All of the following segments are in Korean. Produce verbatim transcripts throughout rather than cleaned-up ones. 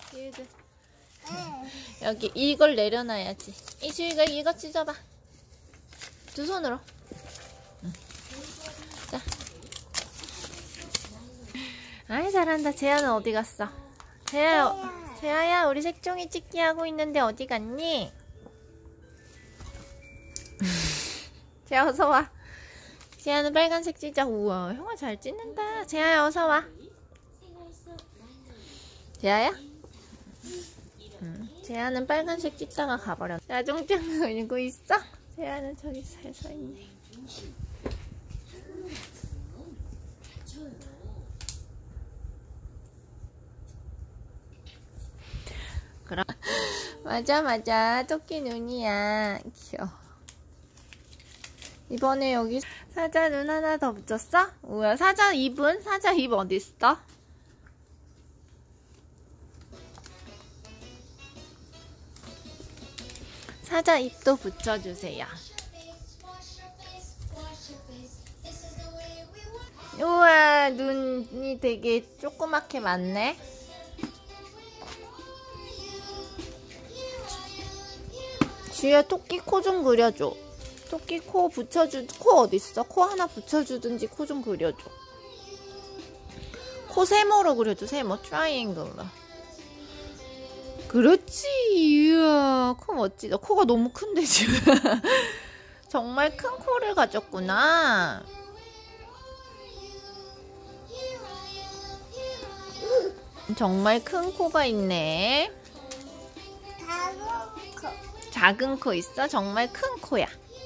지우가. 여기 이걸 내려놔야지. 이 지우가 이거 찢어봐. 두 손으로. 응. 자. 아이 잘한다. 재아는 어디 갔어? 재아, 재아야 우리 색종이 찍기 하고 있는데 어디 갔니? 재아 어서 와. 재아는 빨간색 찢자. 우와 형아 잘 찢는다. 재아야 어서 와. 재아야? 응. 재아는 빨간색 찢다가 가버렸네. 야 쫑쫑 울고 있어? 재아는 저기 잘 서있네. 그럼 맞아 맞아 토끼 눈이야. 귀여워. 이번에 여기 사자 눈 하나 더 붙였어? 우와 사자 입은? 사자 입 어딨어? 사자 입도 붙여주세요. 우와 눈이 되게 조그맣게 많네. 주희야 토끼 코 좀 그려줘. 토끼 코 붙여주, 코 어딨어? 코 하나 붙여주든지 코 좀 그려줘. 코 세모로 그려줘. 세모 트라이앵글로. 그렇지. 이야 코 멋지다. 코가 너무 큰데 지금. 정말 큰 코를 가졌구나. 정말 큰 코가 있네. 작은 코. 작은 코 있어? 정말 큰 코야.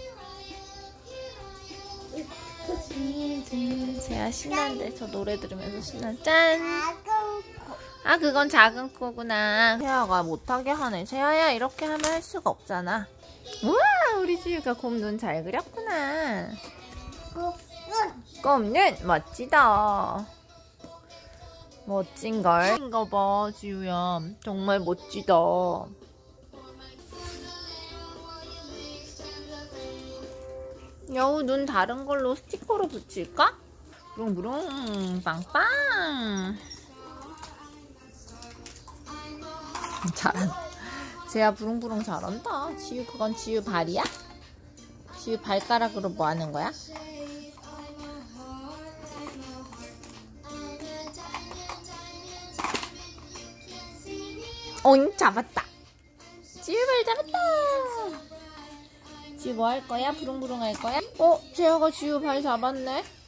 재아 신난데 저 노래 들으면서 신난. 짠. 작은 코. 아 그건 작은 코구나. 재아가 못하게 하네. 재아야 이렇게 하면 할 수가 없잖아. 우와 우리 지우가 곰 눈 잘 그렸구나. 곰 눈 멋지다. 멋진걸. 이거 봐 지우야 정말 멋지다. 여우 눈 다른 걸로 스티커로 붙일까? 부릉부릉 빵빵. 잘한다. 재아 부릉부릉 잘한다. 지우 그건 지우 발이야? 지우 발가락으로 뭐 하는 거야? 오잉 잡았다. 지우 발 잡았다. 지우 뭐 할 거야? 부릉부릉 할 거야? 어? 재아가 지우 발 잡았네?